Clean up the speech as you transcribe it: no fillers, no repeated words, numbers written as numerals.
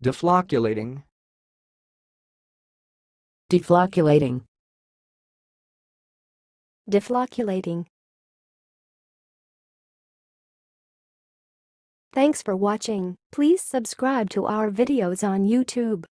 deflocculating, deflocculating, deflocculating. Thanks for watching. Please subscribe to our videos on YouTube.